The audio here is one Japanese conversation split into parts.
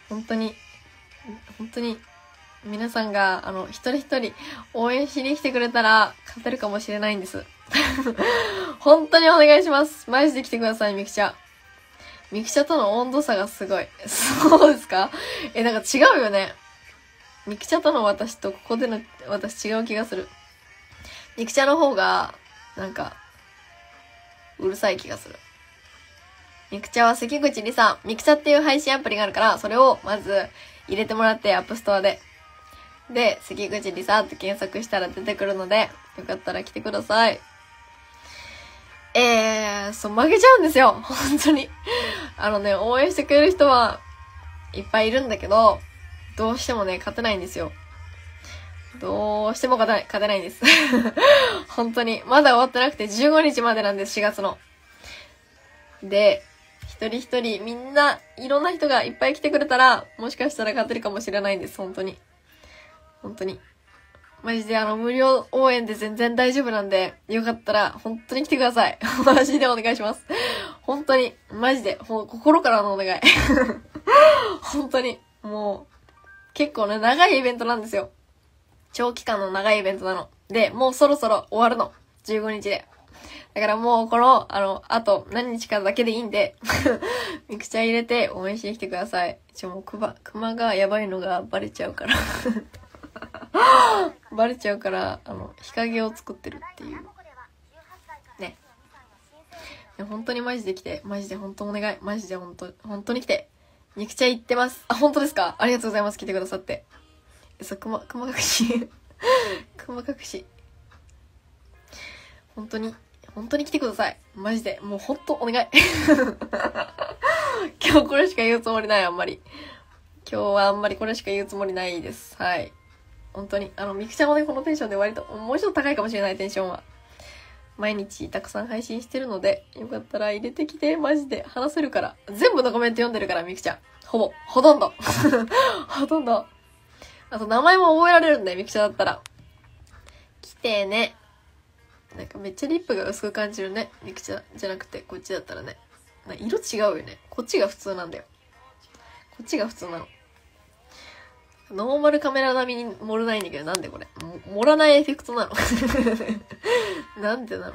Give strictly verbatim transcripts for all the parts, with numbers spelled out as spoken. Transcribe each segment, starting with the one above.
本当に、本当に、皆さんが、あの、一人一人応援しに来てくれたら、勝てるかもしれないんです。本当にお願いします。マジで来てください、ミクチャ。ミクチャとの温度差がすごい。そうですか？え、なんか違うよね。ミクチャとの私とここでの私違う気がする。ミクチャの方が、なんか、うるさい気がする。ミクチャは関口りさん。ミクチャっていう配信アプリがあるから、それをまず入れてもらって、アップストアで。で、関口りさんって検索したら出てくるので、よかったら来てください。えー、そう、負けちゃうんですよ。本当に。あのね、応援してくれる人はいっぱいいるんだけど、どうしてもね、勝てないんですよ。どうしても勝てない、勝てないんです。本当に。まだ終わってなくてじゅうごにちまでなんです、しがつの。で、一人一人みんないろんな人がいっぱい来てくれたら、もしかしたら勝てるかもしれないんです、本当に。本当に。マジであの無料応援で全然大丈夫なんで、よかったら本当に来てください。マジでお願いします。本当に、マジで、ほ心からのお願い。本当に、もう、結構ね、長いイベントなんですよ。長期間の長いイベントなの。で、もうそろそろ終わるの。じゅうごにちで。だからもうこの、あの、あと何日かだけでいいんで、ミクチャ入れて応援しに来てください。ちょ、もうクマ、クマがやばいのがバレちゃうから。バレちゃうから、あの、日陰を作ってるっていう。ね。本当にマジで来て、マジで本当お願い。マジで本当、本当に来て。ミクチャ行ってます。あ、本当ですか？ありがとうございます。来てくださって。そう、くま、くま隠し。くま隠し。本当に、本当に来てください。マジで。もう本当お願い。今日これしか言うつもりない、あんまり。今日はあんまりこれしか言うつもりないです。はい。本当に。あの、ミクチャもね、このテンションで割と、もうちょっと高いかもしれない、テンションは。毎日たくさん配信してるので、よかったら入れてきて、マジで話せるから。全部のコメント読んでるから、ミクチャ。ほぼ。ほとんど。ほとんど。あと名前も覚えられるんだよ、ミクチャだったら。来てね。なんかめっちゃリップが薄く感じるね。ミクチャじゃなくて、こっちだったらね。色違うよね。こっちが普通なんだよ。こっちが普通なの。ノーマルカメラ並みに盛らないんだけど、なんでこれ。盛らないエフェクトなの。なんでなの。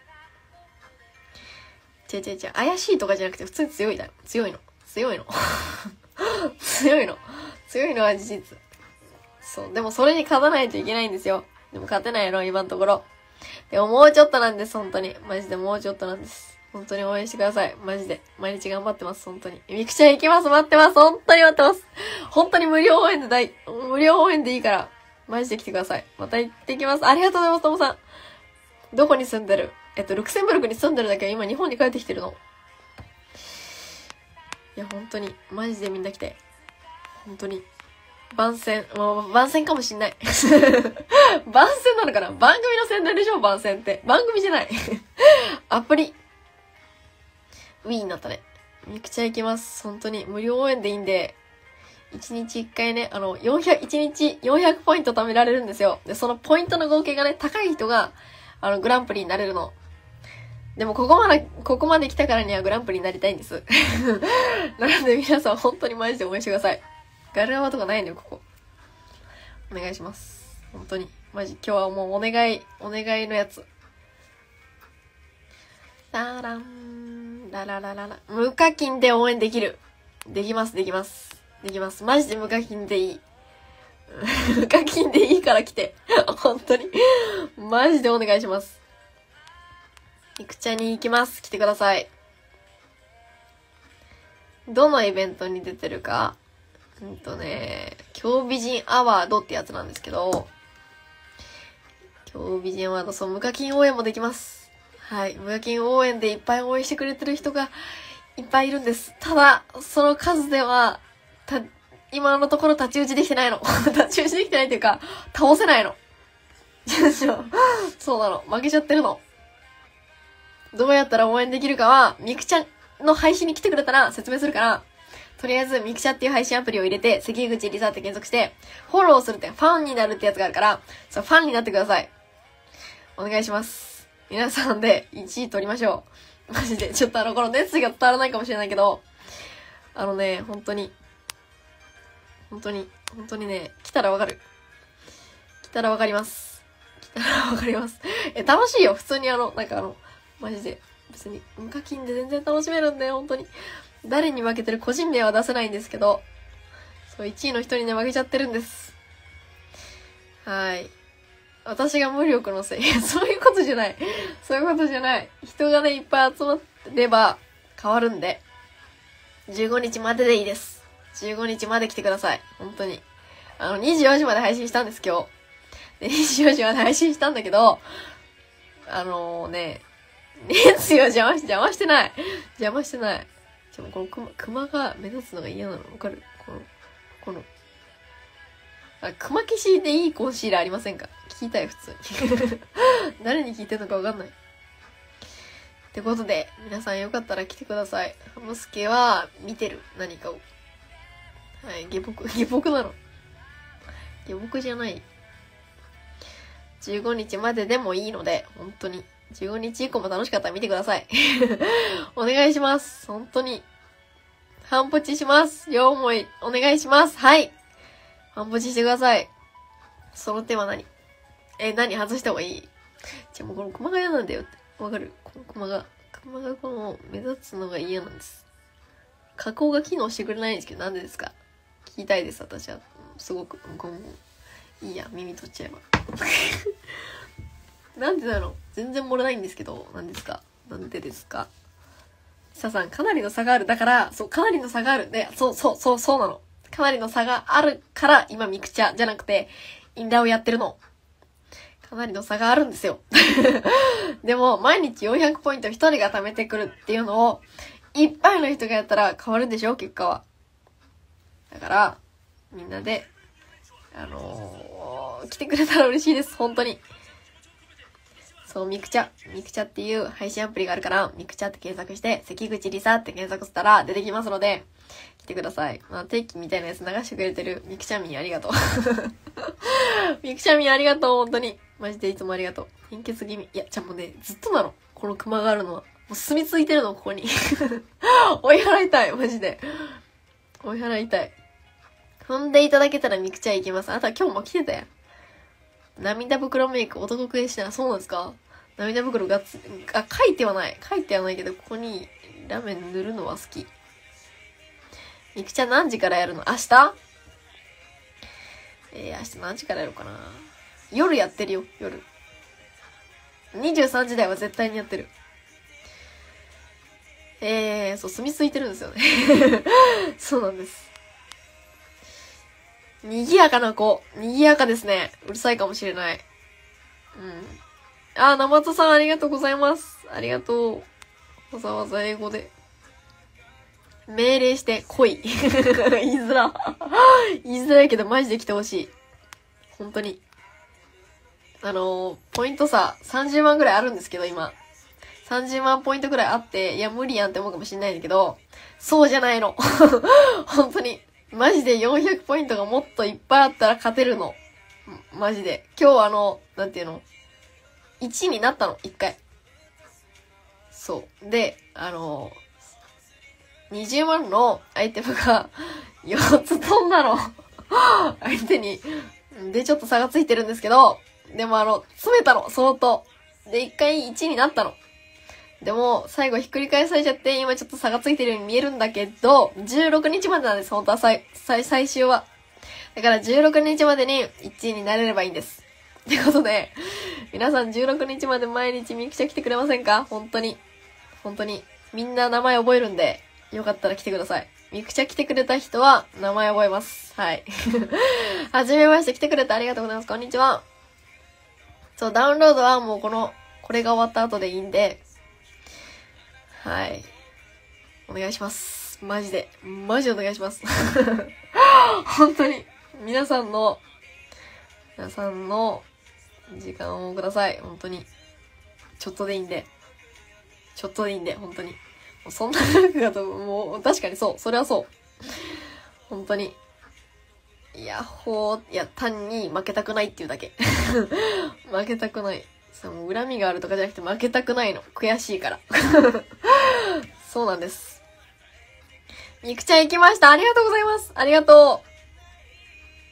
違う違う違う。怪しいとかじゃなくて普通に強いだよ。強いの。強いの。強いの。強いのは事実。そう。でもそれに勝たないといけないんですよ。でも勝てないの、今のところ。でももうちょっとなんです、本当に。マジでもうちょっとなんです。本当に応援してください。マジで。毎日頑張ってます、本当に。ミクちゃん行きます、待ってます。本当に待ってます。本当に無料応援で大、無料応援でいいから、マジで来てください。また行ってきます。ありがとうございます、ともさん。どこに住んでる？えっと、ルクセンブルクに住んでるだけど、今日本に帰ってきてるの。いや、本当に、マジでみんな来て。本当に。番宣。もう、番宣かもしんない。番宣なのかな？番組の宣伝でしょ？番宣って。番組じゃない。アプリ。ウィーになったね。ミクチャ行きます。本当に。無料応援でいいんで、いちにちいっかいね、あの、よんひゃく、いちにちよんひゃくポイント貯められるんですよ。で、そのポイントの合計がね、高い人が、あの、グランプリになれるの。でも、ここまで、ここまで来たからにはグランプリになりたいんです。なので、皆さん本当にマジで応援してください。ガルアワとかないのよ、ここ。お願いします。本当に。マジ、今日はもうお願い、お願いのやつ。ララン、ラララララ。無課金で応援できる。できます、できます。できます。マジで無課金でいい。無課金でいいから来て。本当に。マジでお願いします。ミクチャに行きます。来てください。どのイベントに出てるか。うんとね、今日美人アワードってやつなんですけど、今日美人アワード、そう、無課金応援もできます。はい、無課金応援でいっぱい応援してくれてる人がいっぱいいるんです。ただ、その数では、た、今のところ太刀打ちできてないの。太刀打ちできてないっていうか、倒せないの。そうなの。負けちゃってるの。どうやったら応援できるかは、ミクチャの配信に来てくれたら説明するから、とりあえずミクチャっていう配信アプリを入れて、関口リサって検索して、フォローするって、ファンになるってやつがあるから、そう、ファンになってください。お願いします。皆さんでいちい取りましょう。マジで。ちょっとあの、この熱意が伝わらないかもしれないけど、あのね、本当に、 本当に、本当にね、来たらわかる。来たらわかります。来たらわかります。え、楽しいよ。普通にあの、なんかあの、マジで。別に、無課金で全然楽しめるんで、本当に。誰に負けてる個人名は出せないんですけど、そう、いちいの人にね、負けちゃってるんです。はい。私が無力のせい。いや、そういうことじゃない。そういうことじゃない。人がね、いっぱい集まれば変わるんで、じゅうごにちまででいいです。じゅうごにちまで来てください。本当に。あの、にじゅうよじまで配信したんです、今日。で、にじゅうよじまで配信したんだけど、あのー、ね、熱よ、邪魔し、邪魔してない。邪魔してない。でもこの熊、熊が目立つのが嫌なの。わかる？この、この、あ、熊消しでいいコンシーラーありませんか？聞きたい、普通に。誰に聞いてるのかわかんない。ってことで、皆さんよかったら来てください。ハムスケは見てる、何かを。はい、下僕、下僕なの。下僕じゃない。じゅうごにちまででもいいので、本当に。じゅうごにち以降も楽しかったら見てください。お願いします。本当に。半ポチします。両思い、お願いします。はい。半ポチしてください。その手は何？え、何外した方がいい？じゃあもうこの熊が嫌なんだよって。わかる？この熊が。熊がこの目立つのが嫌なんです。加工が機能してくれないんですけど、なんでですか？聞きたいです、私は。すごく。ごめん。いいや、耳取っちゃえば。なんでだろう？全然漏れないんですけど、なんですか？なんでですか？ささん、かなりの差がある。だから、そう、かなりの差がある。で、そう、そう、そう、そうなの。かなりの差があるから、今、ミクチャじゃなくて、インダをやってるの。かなりの差があるんですよ。でも、毎日よんひゃくポイントひとりが貯めてくるっていうのを、いっぱいの人がやったら変わるんでしょ？結果は。だから、みんなで、あのー、来てくれたら嬉しいです。本当に。そう、ミクチャ。ミクチャっていう配信アプリがあるから、ミクチャって検索して、関口リサって検索したら出てきますので、来てください。まあ、定期みたいなやつ流してくれてるミクチャミンありがとう。ミクチャミンありがとう、本当に。マジでいつもありがとう。貧血気味。いや、じゃあもうね、ずっとなの。このクマがあるのは。もう住み着いてるの、ここに。追い払いたい、マジで。追い払いたい。踏んでいただけたらミクチャ行きます。あとは今日も来てたよ。涙袋メイク男食いしてない。そうなんですか？涙袋がつ、あ、書いてはない。書いてはないけど、ここにラメ塗るのは好き。ミクチャ何時からやるの？明日？えー、明日何時からやろうかな。夜やってるよ、夜。にじゅうさんじ台は絶対にやってる。えー、そう、住み着いてるんですよね。そうなんです。賑やかな子。賑やかですね。うるさいかもしれない。うん。あ、生戸さんありがとうございます。ありがとう。わざわざ英語で。命令して来い。言いづら。言いづらいけどマジで来てほしい。本当に。あのー、ポイント差さんじゅうまんぐらいあるんですけど、今。さんじゅうまんポイントぐらいあって、いや無理やんって思うかもしれないんだけど、そうじゃないの。本当に。マジでよんひゃくポイントがもっといっぱいあったら勝てるの。マジで。今日あの、なんていうの？ いち になったの、いっかい。そう。で、あの、にじゅうまんのアイテムがよっつ飛んだの。相手に。で、ちょっと差がついてるんですけど、でもあの、詰めたの、相当。で、いっかいいちになったの。でも、最後ひっくり返されちゃって、今ちょっと差がついてるように見えるんだけど、じゅうろくにちまでなんです、本当は最、最、最終は。だからじゅうろくにちまでにいちいになれればいいんです。ってことで、皆さんじゅうろくにちまで毎日ミクチャ来てくれませんか？本当に。本当に。みんな名前覚えるんで、よかったら来てください。ミクチャ来てくれた人は名前覚えます。はい。はじめまして、来てくれてありがとうございます。こんにちは。そう、ダウンロードはもうこの、これが終わった後でいいんで、はい。お願いします。マジで。マジでお願いします。本当に。皆さんの、皆さんの時間をください。本当に。ちょっとでいいんで。ちょっとでいいんで、本当に。もうそんな楽だと、もう、確かにそう。それはそう。本当に。いや、ほー、いや、単に負けたくないっていうだけ。負けたくない。さ、もう恨みがあるとかじゃなくて負けたくないの。悔しいから。そうなんです。ミクちゃん行きました。ありがとうございます。ありがと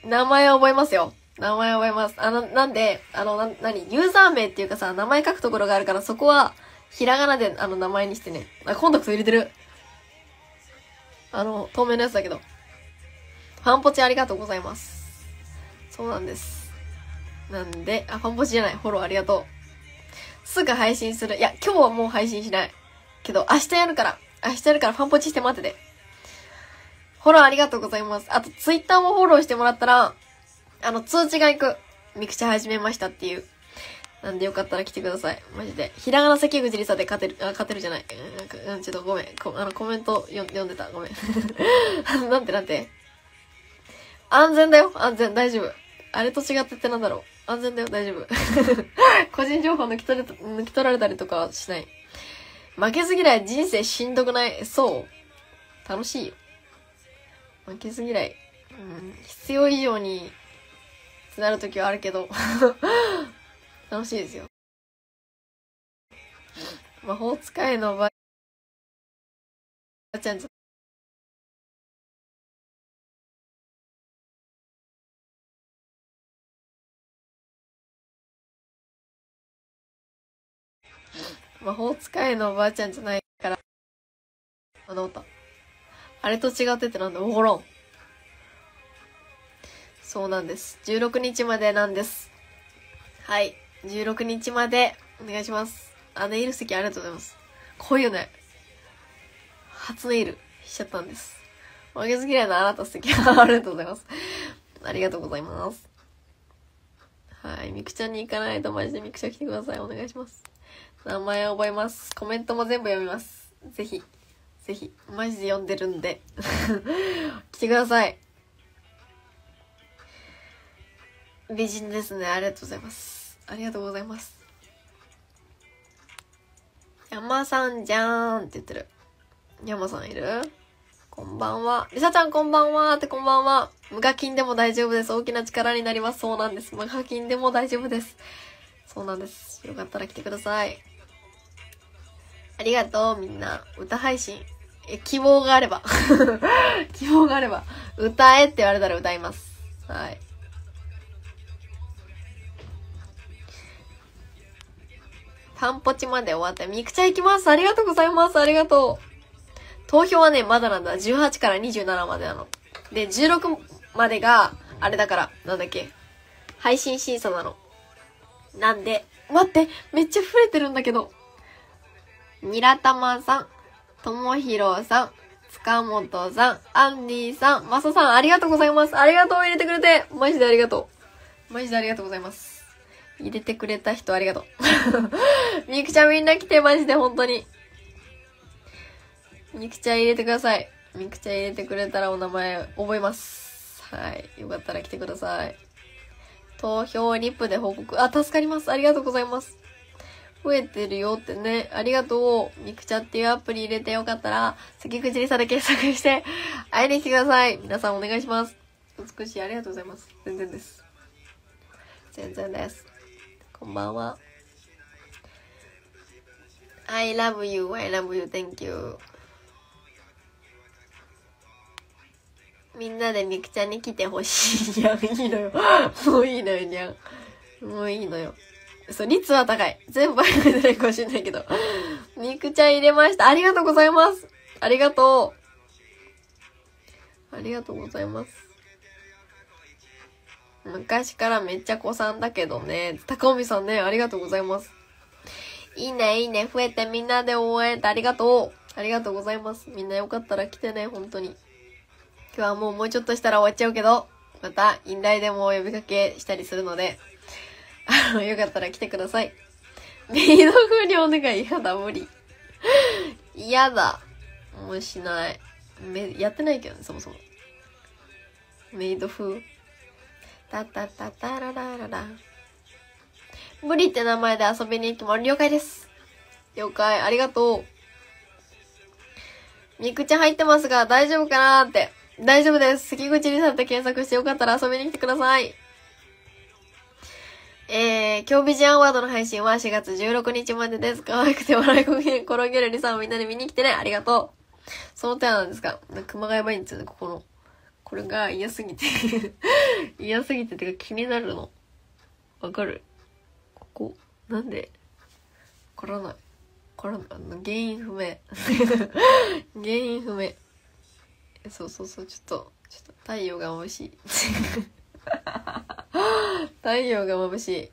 名前覚えますよ。名前覚えます。あの、なんで、あの、な、なに、ユーザー名っていうかさ、名前書くところがあるから、そこは、ひらがなで、あの、名前にしてね。あ、コンタクト入れてる。あの、透明のやつだけど。ファンポチありがとうございます。そうなんです。なんで、あ、ファンポチじゃない。フォローありがとう。すぐ配信する。いや、今日はもう配信しない。けど、明日やるから。明日やるからファンポチして待ってて。フォローありがとうございます。あと、ツイッターもフォローしてもらったら、あの、通知が行く。ミクチャ始めましたっていう。なんでよかったら来てください。マジで。ひらがな関口りさで勝てる、あ、勝てるじゃない。うん、ちょっとごめん。こあの、コメントよ読んでた。ごめん。なんてなんて。安全だよ。安全。大丈夫。あれと違ってってなんだろう。安全だよ。大丈夫。個人情報抜き取れ、抜き取られたりとかはしない。負けず嫌い人生しんどくない？そう楽しいよ。負けず嫌い。うん、必要以上に、ってなるときはあるけど、楽しいですよ。魔法使いのばあちゃんじゃ、魔法使いのおばあちゃんじゃないから、あの歌。あれと違ってってなんだ、わからん。そうなんです。じゅうろくにちまでなんです。はい。じゅうろくにちまでお願いします。あ、ネイル席ありがとうございます。こういうね、初ネイルしちゃったんです。負けず嫌いのあなた素敵。ありがとうございます。ありがとうございます。はい。ミクちゃんに行かないとマジでミクちゃん来てください。お願いします。名前覚えます。コメントも全部読みます。ぜひ。ぜひ。マジで読んでるんで。来てください。美人ですね。ありがとうございます。ありがとうございます。山さんじゃーんって言ってる。山さんいる？こんばんは。りさちゃんこんばんはってこんばんは。無課金でも大丈夫です。大きな力になります。そうなんです。無課金でも大丈夫です。そうなんです。よかったら来てください。ありがとう、みんな。歌配信。え、希望があれば。希望があれば。歌えって言われたら歌います。はい。パンポチまで終わった。ミクチャ行きます。ありがとうございます。ありがとう。投票はね、まだなんだ。じゅうはちからにじゅうななまでなの。で、じゅうろくまでが、あれだから、なんだっけ。配信審査なの。なんで、待って、めっちゃ増えてるんだけど。ニラタマさん、ともひろさん、塚本さん、アンディさん、マサさん、ありがとうございます。ありがとう、入れてくれて。マジでありがとう。マジでありがとうございます。入れてくれた人ありがとう。みくちゃんみんな来て、マジで本当に。みくちゃん入れてください。みくちゃん入れてくれたらお名前覚えます。はい。よかったら来てください。投票リップで報告。あ、助かります。ありがとうございます。増えてるよってね。ありがとう。みくちゃっていうアプリ入れてよかったら、関口りさで検索して、会いに来てください。皆さんお願いします。美しい。ありがとうございます。全然です。全然です。こんばんは。I love you, I love you, thank you. みんなでみくちゃんに来てほしい。いや、いいのよ。もういいのよ、にゃん。もういいのよ。そう、率は高い。全部入れてないかもしれないけど。みくちゃん入れました。ありがとうございます。ありがとう。ありがとうございます。昔からめっちゃ子さんだけどね。高尾美さんね、ありがとうございます。いいね、いいね。増えてみんなで応援ってありがとう。ありがとうございます。みんなよかったら来てね、本当に。今日はもうもうちょっとしたら終わっちゃうけど、また、インライでも呼びかけしたりするので、あの、よかったら来てください。メイド風にお願い。やだ、無理。嫌だ。もうしない。め、やってないけどね、そもそも。メイド風。タタタタララララ。無理って名前で遊びに行っても了解です。了解。ありがとう。みくちゃん入ってますが、大丈夫かなーって。大丈夫です。関口りさって検索してよかったら遊びに来てください。えー、今日ビジョンアワードの配信はしがつじゅうろくにちまでです。可愛くて笑い転げるリさんをみんなで見に来てね。ありがとう。その手なんですか？熊谷バインですよね、ここの。ここれが嫌すぎて嫌すぎててか気になるの。わかる？ここなんでわからない。わからない。あの原因不明原因不明。そうそうそう、ちょっとちょっと太陽が眩しい太陽が眩しい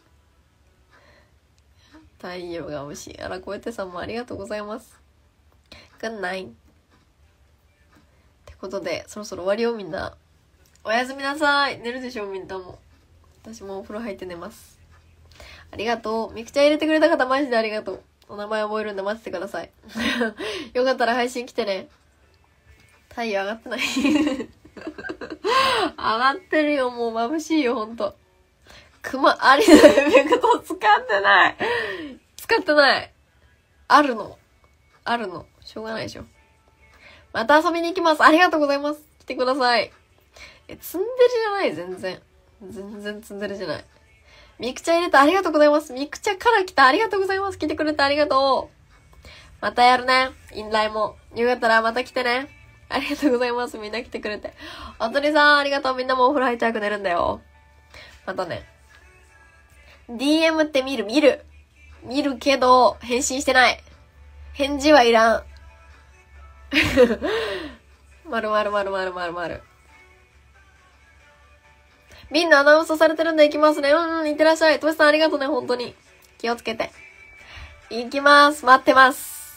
太陽が眩しい。あら、こうやってさんもありがとうございます。Good night。ってことで、そろそろ終わりよ、みんな。おやすみなさい。寝るでしょ、みんなも。私もお風呂入って寝ます。ありがとう。みくちゃん入れてくれた方、マジでありがとう。お名前覚えるんで待っててください。よかったら配信来てね。太陽上がってない上がってるよ、もう眩しいよ、ほんと。熊、ありのエフェクト使ってない。使ってない。あるの。あるの。しょうがないでしょ。また遊びに行きます。ありがとうございます。来てください。え、ツンデレじゃない、全然。全然ツンデレじゃない。ミクチャ入れた、ありがとうございます。ミクチャから来た、ありがとうございます。来てくれてありがとう。またやるね。インライも。よかったらまた来てね。ありがとうございます。みんな来てくれて。おとりさん、ありがとう。みんなもお風呂入って早く寝るんだよ。またね。ディーエム って見る、見る。見るけど、返信してない。返事はいらん。まるまるまるまるまるまる。みんなアナウンスされてるんで行きますね。うんうん、行ってらっしゃい。トシさんありがとうね、本当に。気をつけて。行きます。待ってます。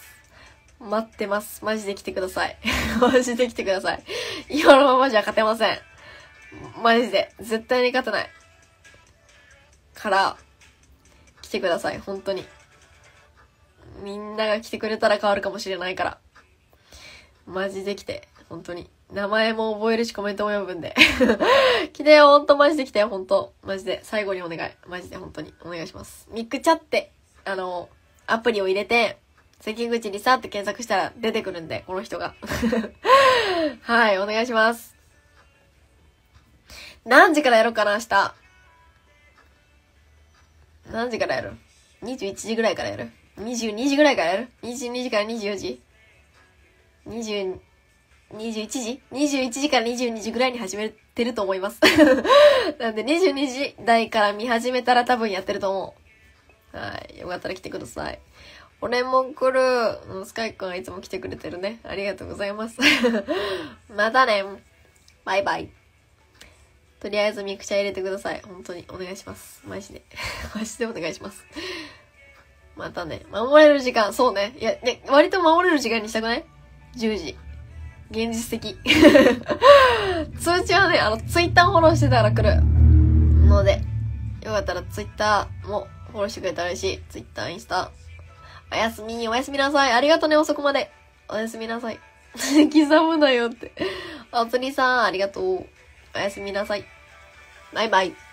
待ってます。マジで来てください。マジで来てください。今のままじゃ勝てません。マジで。絶対に勝てない。から、来てください。本当に。みんなが来てくれたら変わるかもしれないから。マジで来て。本当に。名前も覚えるしコメントも読むんで。来てよ、ほんとマジで来てよ、ほんと。マジで。最後にお願い。マジで本当に。お願いします。ミクチャって、あの、アプリを入れて、関口にさって検索したら出てくるんで、この人が。はい、お願いします。何時からやろうかな、明日。何時からやる ?にじゅういちじぐらいからやる ?にじゅうにじぐらいからやる ?にじゅうにじからにじゅうよじ ?にじゅう、にじゅういちじ ?にじゅういちじからにじゅうにじぐらいに始めてると思います。なんでにじゅうにじ台から見始めたら多分やってると思う。はい。よかったら来てください。俺も来る。スカイくんはいつも来てくれてるね。ありがとうございます。またね。バイバイ。とりあえずミクチャ入れてください。本当にお願いします。マジで。マジでお願いします。またね。守れる時間、そうね。いや、ね、割と守れる時間にしたくない ?じゅうじ。現実的。通知はね、あの、ツイッターフォローしてたら来る。ので、よかったらツイッターもフォローしてくれたら嬉しい。ツイッター、インスタ。おやすみ、おやすみなさい。ありがとね、遅くまで。おやすみなさい。刻むなよって。おつりさん、ありがとう。おやすみなさい。バイバイ。